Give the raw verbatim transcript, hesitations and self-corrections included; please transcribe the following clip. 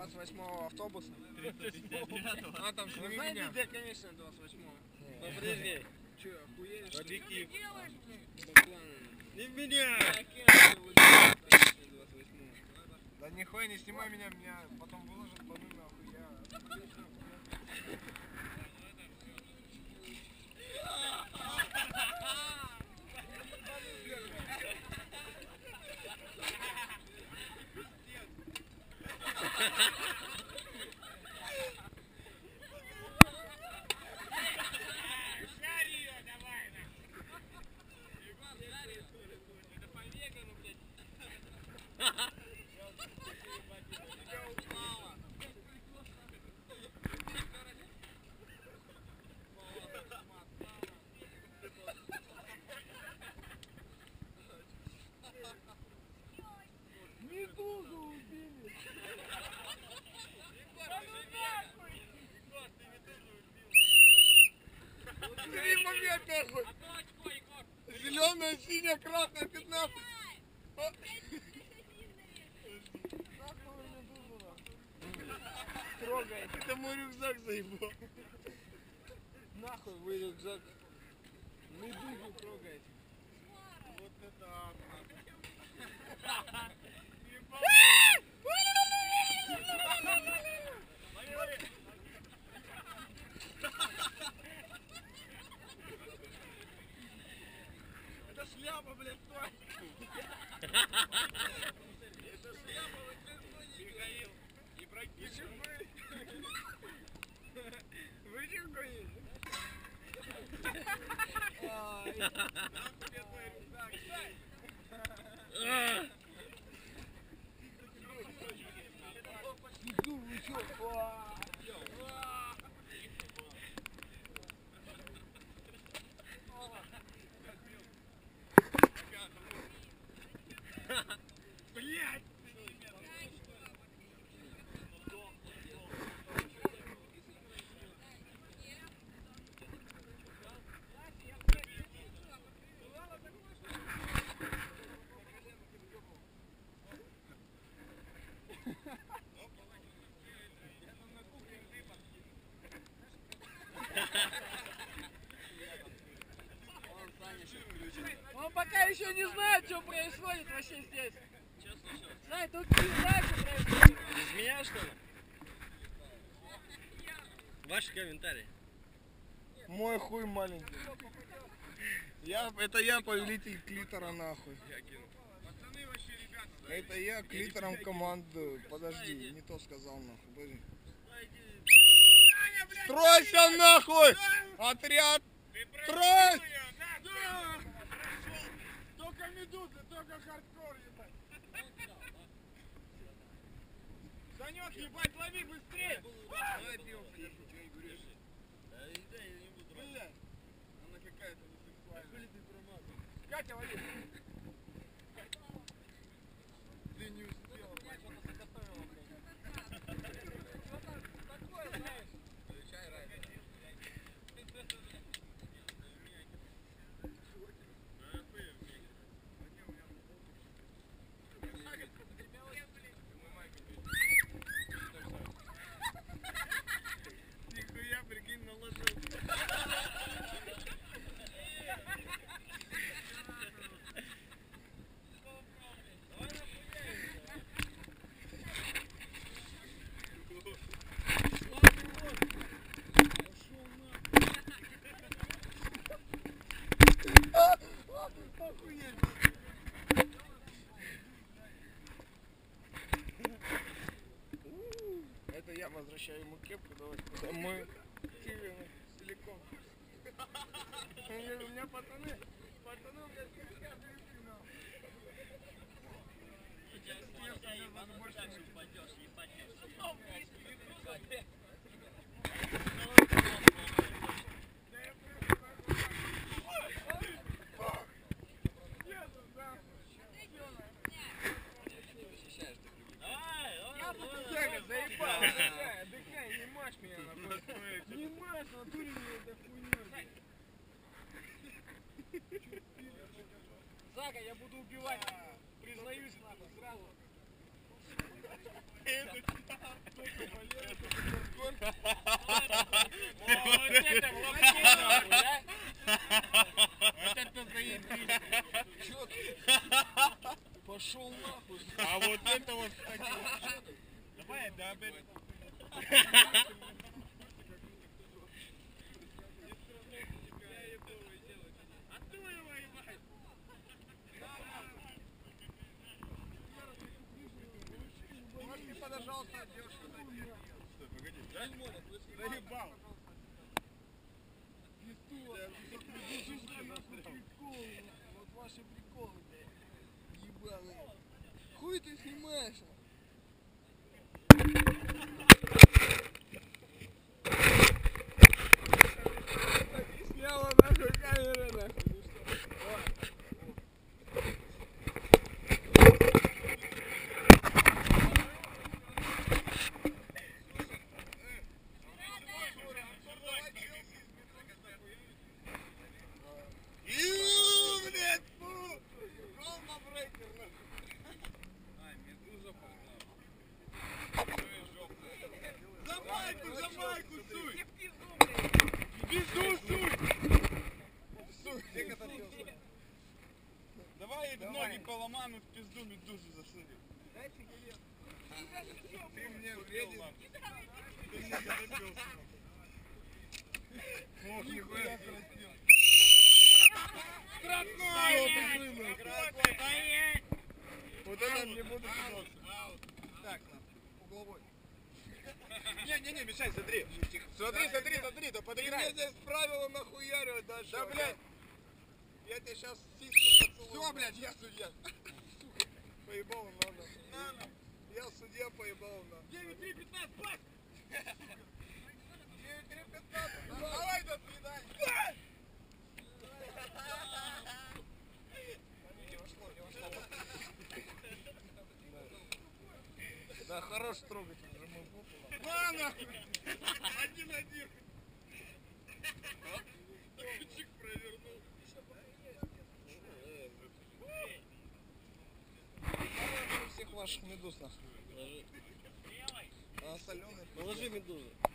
двадцать восьмого автобуса. А там же Вы знаете, где конечная двадцать восьмого? Подожди. Че, охуели? Что ты делаешь, блядь? Не меня! Да нихуя не снимай меня, меня потом выложат по нахуй, я... Медузу убили! Три момент нахуй! Зеленая, синяя, красная, пятнадцать! Трогай, это мой рюкзак заебал. Нахуй вы рюкзак. Медузу трогайте. Вот это это шляпа, блядь, тварь. Это шляпа, блядь, Михаил. Не прокинь. Вы че гоните? Нам тебе твой рюкзак. Иду, вы чё? Блять! Он пока еще не знает, что происходит вообще здесь. Знает, тут не знает, что происходит. Без меня, что ли? Ваши комментарии. Мой хуй маленький. Я, это я повелитель клитора нахуй. Это я клитором командую. Подожди, не то сказал нахуй. Подожди. Стройся нахуй! Отряд! Строй! Только медузы, только хардкор, ебать. Санек, ебать, лови быстрее! Давай пиво принесу, что не говоришь? Да я не буду. Блядь, она какая-то несексуальная. Хули ты промазал? Катя, лови! Ты не успела, блядь, что-то заготовила, блядь. Что такое, знаешь? Включай радио. Нихуя, прикинь, наложил. Охуеть. Это я возвращаю ему кепку, давай. Это мой кивин целиком. У меня пацаны, пацаны, у меня кепка завезли, нахуй. Заебал, отдыхай, отдыхай, не мажь меня нахуй. Не мажь, в натуре мне это хуйня. Зака, я буду убивать, признаюсь нахуй, сразу. Вот это блокировано, да? Вот это заебись. Пошел нахуй. А вот это вот, кстати, давай, да, опять. Может, ты подожал, девушка, стой, погоди, да? Заебал. Вот ваши приколы, ебаные. Хуй ты снимаешь? Сняла нахуй камеру нахуй. Иу, блядь, фу! Рома брейкер, Ай, медуза пошла. За майку, за майку, суй! В пизду, суй! Суй, где котопёс? Давай в ноги поломану, в пизду медузу засунем. Ты мне вреден. Ты мне котопёс. Ох, нихуя красиво. Вот это мне буду писаться. Так, угловой. Не-не-не, мешай, смотри. Смотри, смотри, смотри, да подыграй. Ты мне здесь правила нахуяривать дальше. Да, блядь. Я тебе сейчас сиску поцелую. Все, блядь, я судья. Поебал он, ладно. Я судья поебал он. девять три пятнадцать, бак! девять три пятнадцать. Давай до свидания. Да, хорош трогать уже мой попу. На, нахуй. Один-один. Чик провернул. Всех ваших медуз нахуй. Положи, А соленый. положи медузу.